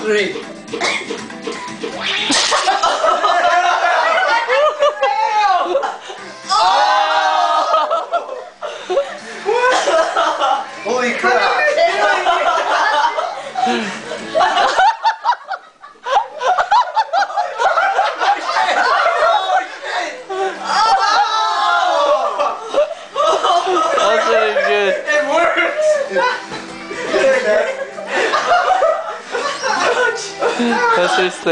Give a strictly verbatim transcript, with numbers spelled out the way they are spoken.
Three. Holy crap! That's really good. It works! That's just